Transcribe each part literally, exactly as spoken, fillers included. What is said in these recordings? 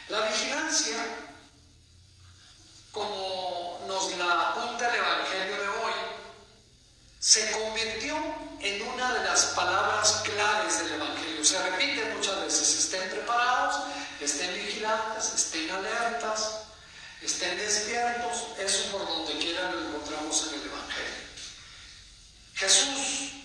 La vigilancia, como nos la apunta el Evangelio de hoy, se convirtió en una de las palabras claves del Evangelio. Se repite muchas veces: estén preparados, estén vigilantes, estén alertas, estén despiertos. Eso por donde quiera lo encontramos en el Evangelio. Jesús,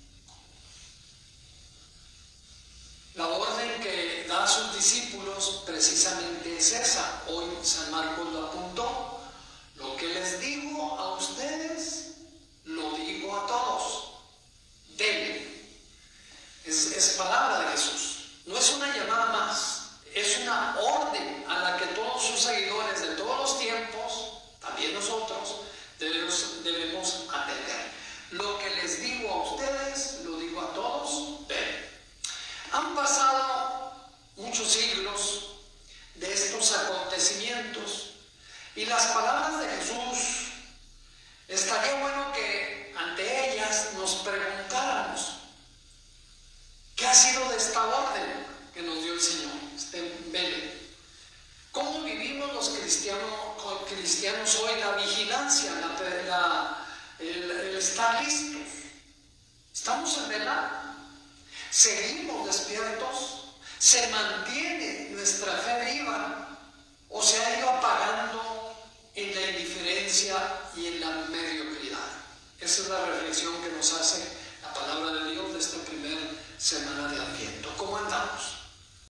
la orden que da a sus discípulos precisamente es esa. Hoy San Marcos lo apuntó: lo que les digo a ustedes, lo digo a todos. Denle. Es, es palabra de Jesús. No es una llamada más. Es una orden a la que todos sus seguidores de todos los tiempos, también nosotros, debemos, debemos atender. Lo que les digo a ustedes, lo digo a todos. Ven. Han pasado muchos siglos de estos acontecimientos y las palabras de Jesús, estaría bueno que ante ellas nos preguntáramos: ¿qué ha sido de esta orden que nos dio el Señor? Este vele. ¿Cómo vivimos los cristianos, cristianos hoy la vigilancia, la, la, el, el estar listos? ¿Estamos en vela? ¿Seguimos despiertos? ¿Se mantiene nuestra fe viva o se ha ido apagando en la indiferencia